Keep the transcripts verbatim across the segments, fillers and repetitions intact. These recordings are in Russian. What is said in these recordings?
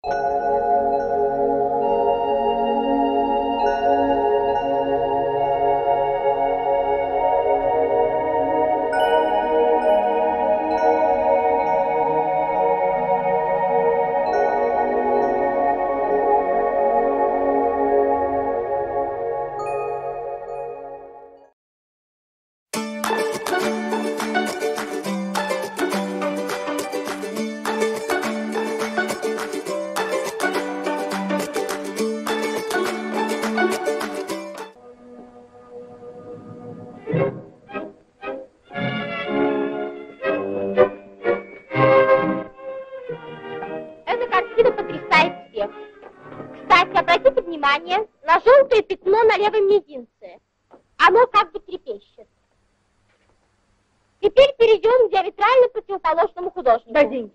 На желтое пятно на левом мизинце. Оно как бы трепещет. Теперь перейдем к диаметрально противоположному художнику. Дай деньги.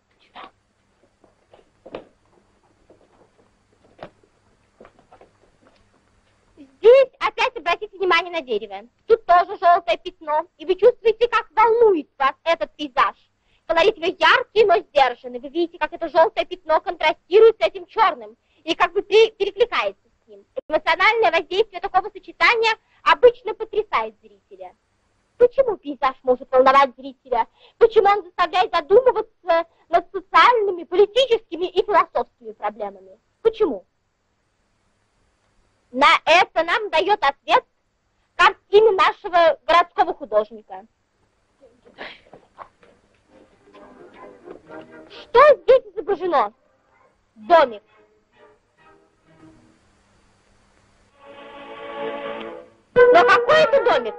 Здесь опять обратите внимание на дерево. Тут тоже желтое пятно. И вы чувствуете, как волнует вас этот пейзаж. Колорит его яркий, но сдержанный. Вы видите, как это желтое пятно контрастирует с этим черным. И как бы перекликается с ним. Эмоциональное воздействие такого сочетания обычно потрясает зрителя. Почему пейзаж может волновать зрителя? Почему он заставляет задумываться над социальными, политическими и философскими проблемами? Почему? На это нам дает ответ картины нашего городского художника. Что здесь изображено? Домик. Но какой это домик?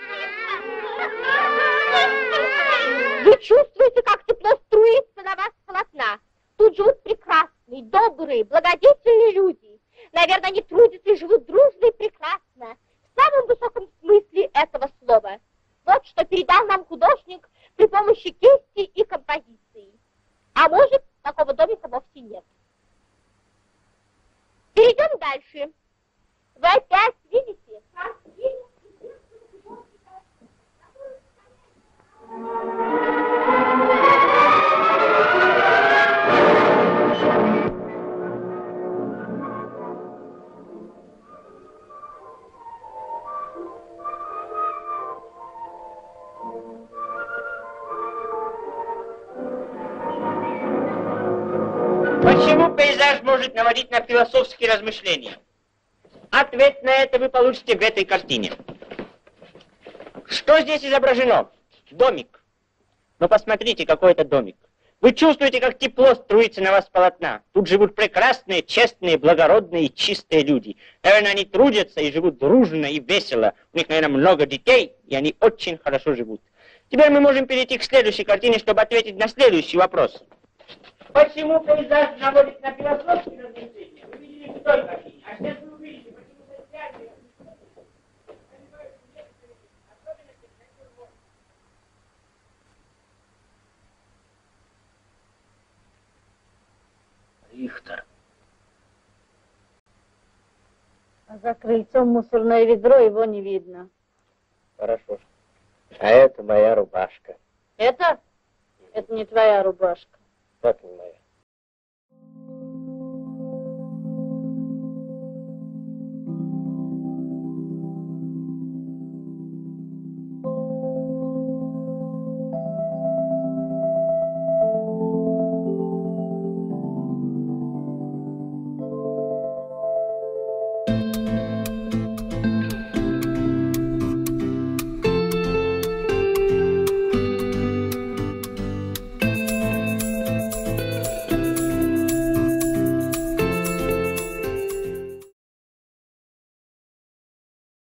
Вы чувствуете, как тепло струится на вас с полотна. Тут живут прекрасные, добрые, благодетельные люди. Наверное, они трудятся и живут дружно и прекрасно. В самом высоком смысле этого слова. Вот что передал нам художник при помощи кисти и композиции. А может, такого домика вовсе нет. Перейдем дальше. Вы опять видите картину. Почему пейзаж может наводить на философские размышления? Ответ на это вы получите в этой картине. Что здесь изображено? Домик. Но посмотрите, какой это домик. Вы чувствуете, как тепло струится на вас с полотна. Тут живут прекрасные, честные, благородные и чистые люди. Наверное, они трудятся и живут дружно и весело. У них, наверное, много детей, и они очень хорошо живут. Теперь мы можем перейти к следующей картине, чтобы ответить на следующий вопрос. Почему пейзаж наводит на философские размышления? Вы видели в той картине, а сейчас вы увидите, почему социальные Рихтер. А за крыльцом мусорное ведро, его не видно. Хорошо. А это моя рубашка. Это? Это не твоя рубашка. Вот не моя.